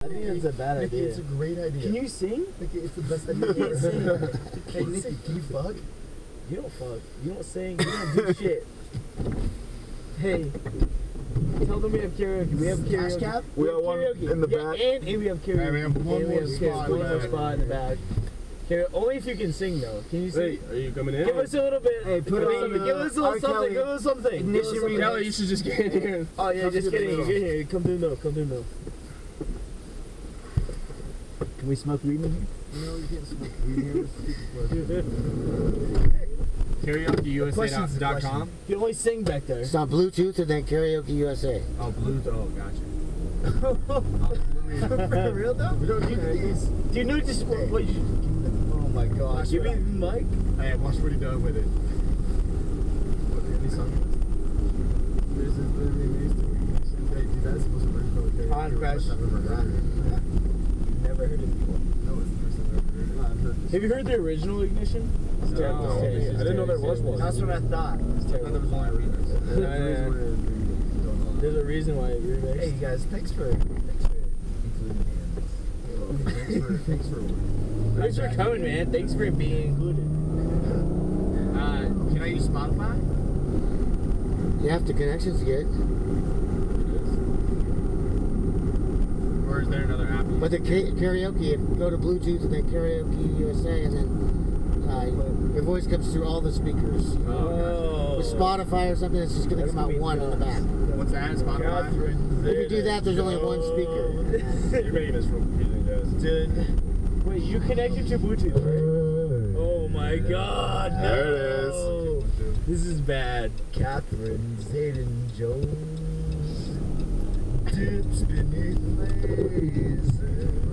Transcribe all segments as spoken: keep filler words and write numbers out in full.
I think that's a bad Nicky, idea. it's a great idea. Can you sing? Nicky, it's the best idea You can't sing. Hey, Nicky, can you fuck? You don't fuck. You don't sing. You don't do shit. Hey, tell them we have karaoke. We have karaoke. Cash cap? We have got one karaoke. in the yeah, back. And, and we have karaoke. Right, we have one and more we have spot karaoke. in One the more back. spot in the back. Karaoke. Only if you can sing, though. Can you sing? Hey, are you coming in? Give us a little bit. Hey, put give, on, us something. uh, give us a little R. something. Kelly. Give us something. Ignition Give us something. Kelly, you should just get in here. Oh yeah, Come just through the kidding. middle. Get here. Come through the middle. Come through the middle. Can we smoke weed in here? No, you can't smoke weed here. karaoke U S A Question's dot the com. You can only sing back there. It's on Bluetooth and then Karaoke U S A. Oh, Blues. Oh, gotcha. For real though? We don't need these. Do you know just what, what you? Oh my gosh. Give me the mic. Hey, watch what he does with it. What, any song? This is literally amazing. Hey, dude, that's the most original karaoke Pod Crash. I've ever heard. Never heard it before. No, it's the first time I've ever heard it. I've heard this. Have you heard the original Ignition? It's No, terrible. It's I terrible. didn't know there was one. That's what I thought. It's I thought there was only a remix. Yeah, yeah, yeah. There's There's a reason why it remixed. Hey, you guys, thanks for thanks for including me in this. Thanks for thanks for. Thanks for coming, man. Thanks for being included. Uh, can I use Spotify? You have the connections to get it. Or is there another app? But the ka- karaoke, if you go to Bluetooth and then Karaoke U S A, and then uh, your voice comes through all the speakers. Oh. With Spotify or something, it's just going to That's come out gonna be one in the back. What's that? Spotify? If you do that, there's only one speaker. You're making this from confusing, guys. Dude. Wait, you connected to Bluetooth, right? Oh my god, no. There it is. This is bad. Catherine Zayden Jones dips beneath laser.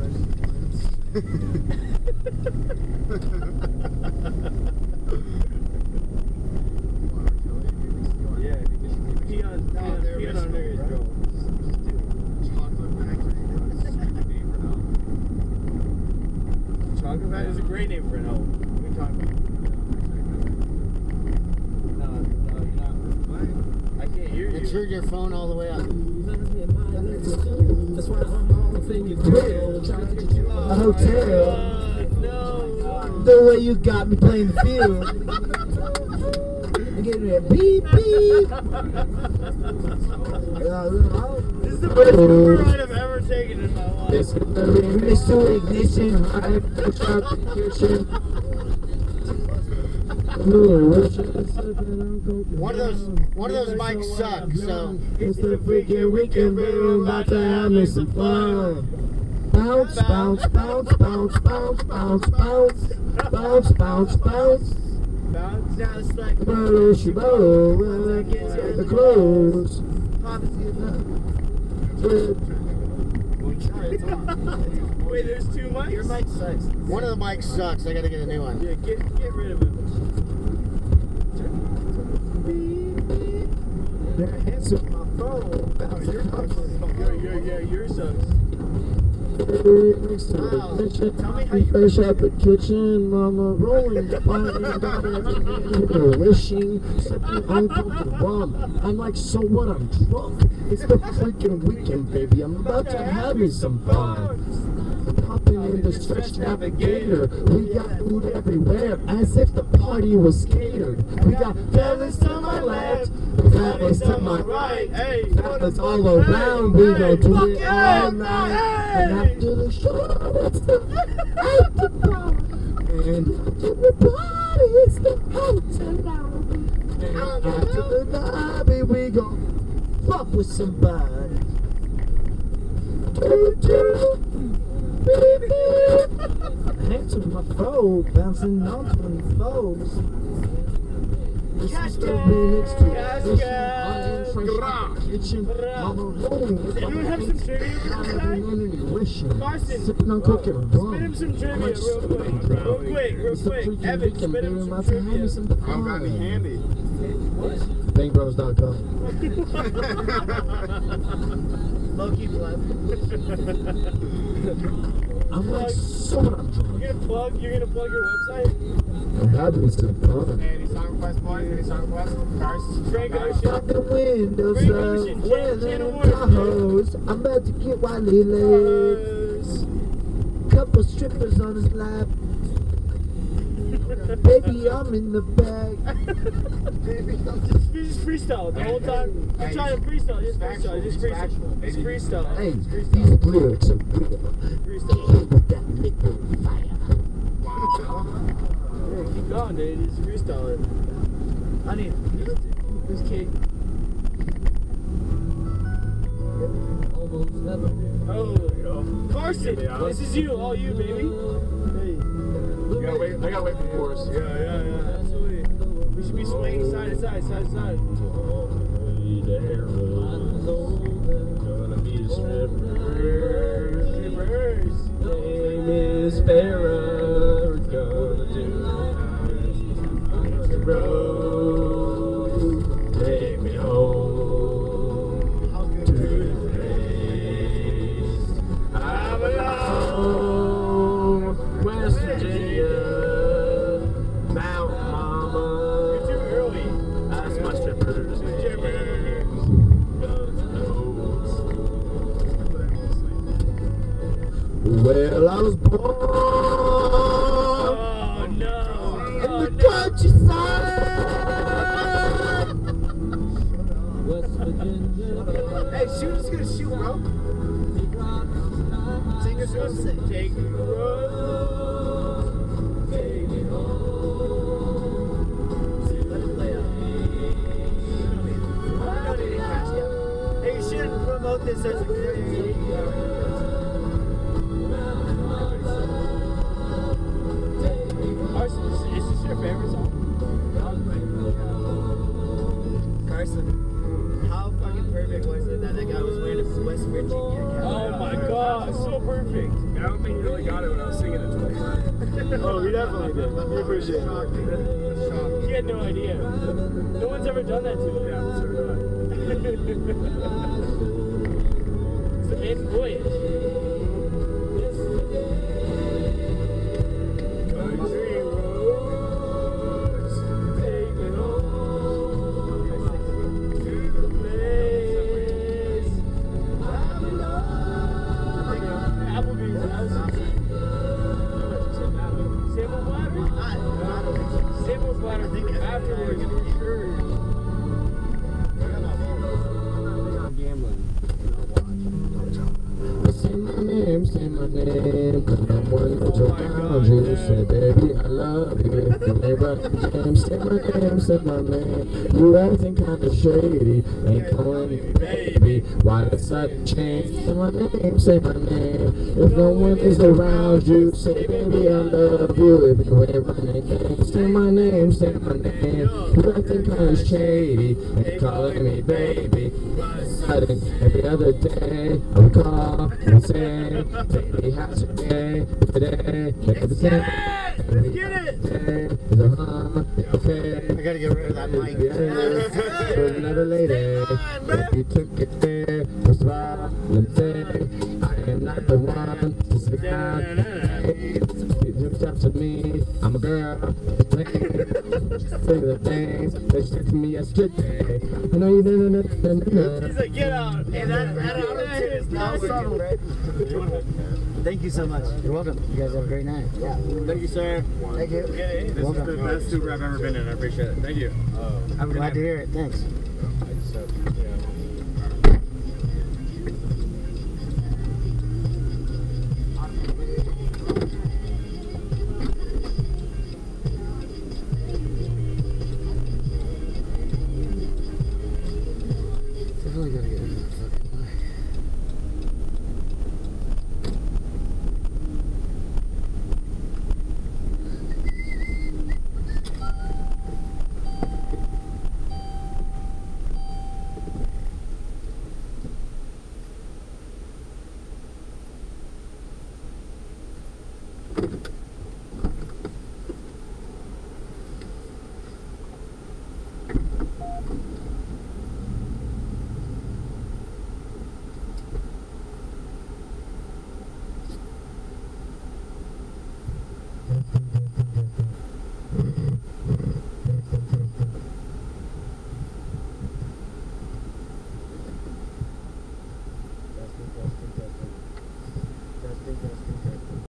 Yeah, pee on, pee on, pee on under his drone. Chocolate Factory. Chocolate Factory is a great name for an album. What are you talking about? No, no, you're not. I can't hear you. And turn your phone all the way up. That's why I'm on the finger grill, trying to get you a hotel. Uh, no. The way you got me playing the field. Getting that beep beep. This is the best Uber ride I've ever taken in my life. It's remix to ignition. I have to start the kitchen. One of those, one of those mics suck. So It's the freaking weekend, baby. I'm about to have me some fun. Bounce, bounce, bounce, bounce, bounce, bounce, bounce, bounce, bounce, bounce. Bounce just like a Murder she wrote when I get the clothes. Wait, there's two mics? Your mic sucks. one of the mics sucks. I got to get a new one. Yeah, get, get rid of it. They're answering my phone. Oh, your sucks. Your, your, your, your sucks. Next to the kitchen, fresh out the kitchen, mama rolling the body, wishing something uncle to rum. I'm like, so what? I'm drunk. It's the freaking weekend, baby. I'm about to have me some fun. Popping in the stretch navigator, we got food everywhere, as if the party was catered. We got fellas to my left, fellas to my right, Hey, fellas all around. We gon' do it all night. And after the show, it's the after bar. And after the party, it's the hotel lobby. And after the lobby, we gon' fuck with somebody. Do, do. Hands with my phone, bouncing on twenty-fours. This is the remix to ignition. I am fresh out the kitchen. Mama rolling. Does anyone have some trivia for this guy? Wishing. Carson, Sipping on coke and spit rum. him some trivia I'm like, real quick. Real quick, real it's the quick. freaking Evan, weekend, spit baby. him I'm some about to have me trivia. some I don't got any fun. handy. bank bros dot com. Low-key plug. I'm like, so what I'm drunk. You're gonna plug, you're gonna plug your website? I'm having some fun. Hey, any song requests, boys? Any song requests? Cars? Frank Out Ocean. the windows Frank up, Ocean, wearing Channel Tahoes. I'm about to get wildly laid. Uh, couple strippers on his lap. Baby, I'm in the bag. Just freestyle the whole time. I'm trying to freestyle. Just freestyle. Just freestyle. Just freestyle. Hey, Just these freestyle. lyrics are real. Freestyle. With that liquid fire. Yeah, keep going, dude. Just freestyle it. I need this cake. Almost never. Oh, Carson, this is you. All you, baby. Hey. You gotta wait. I gotta wait for the chorus. Yeah, yeah, yeah, absolutely. We should be swinging side to side, side to side. Gonna be a stripper. Strippers. Name is Harrah. Gonna do the road. Take me home to the place I belong. West Virginia, Mount Mama. You're too early. That's my strippers. Well, I was born Oh, no. in Oh, the no. countryside. West Virginia. Hey, shoot, just gonna shoot, bro. Sing us one sing. Take me road. Take me home. Let it play out. I don't need to cash yet. Hey, you shouldn't promote this as a great. Carson, is, is this your favorite song? Carson, how fucking perfect was it that that guy was wearing a West Virginia cap? Oh my god, so perfect. I don't think he really got it when I was singing it to him. Oh, he definitely did. We appreciate it. He had no idea. No one's ever done that to him. Yeah, so did I. It's the maiden voyage. Country roads, take me home to the place I belong. Applebee's house. Sample bladder? Sample bladder afterwards, for sure. Say my name, say my name, cause I'm one that you're around you. Say, baby, I love you. If you ain't right the game, say my name, say my name. You acting kinda shady, ain't calling me baby. Why did sudden change? Say my name, say my name. If no one is around you, say, baby, I love you. If you ain't running game, say my name, say my name. You acting kinda shady, ain't calling me baby. Sudden, every other day, I would call and say, baby, how's your day? Today, every day, every day, is a hum, okay. I gotta get rid of that mic. There's another lady, if you took it there, first of all, let me say, I am not the one to sit down. You just up to me, I'm a girl, say the things that you said to me yesterday. I know you didn't. He's like, get out. Hey, that, that auto-tune is not subtle, right? Thank you so much. You're welcome. You guys have a great night. Yeah. Thank you, sir. Thank you. This is Welcome. the best Uber I've ever been in. I appreciate it. Thank you. Have a good Glad night. to hear it. Thanks. I just, uh,